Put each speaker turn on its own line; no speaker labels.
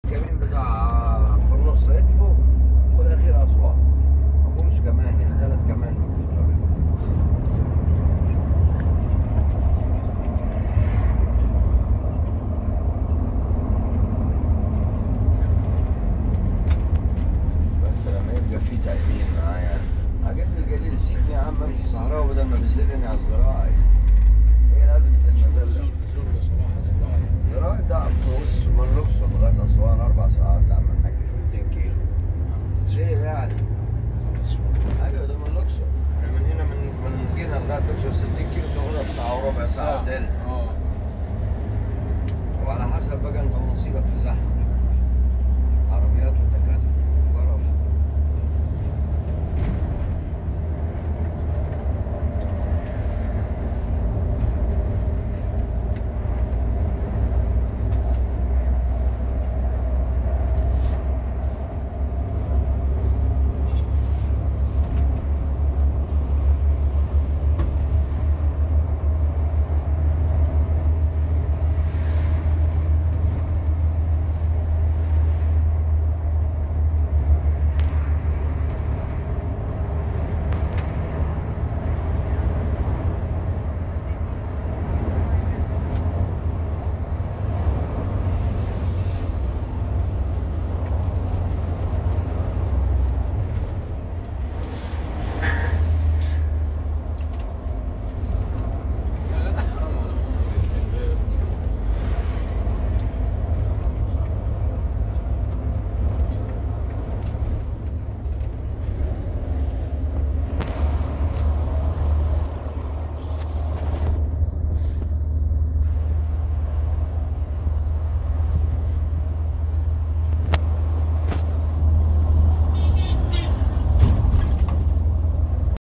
الكمين بتاع في النص ادفو والاخير اسوار. ما فيهمش كمان يعني 3 كمان مفيش طريق. بس لما يبقى في تأمين معايا أجيب القليل سيبني يا عم امشي صحراوي بدل ما بيزلني على الزراعي. هي لازم المزلة.
زور صباح الزراعي.
الزراعي ده بص من الأقصر لغاية أسوان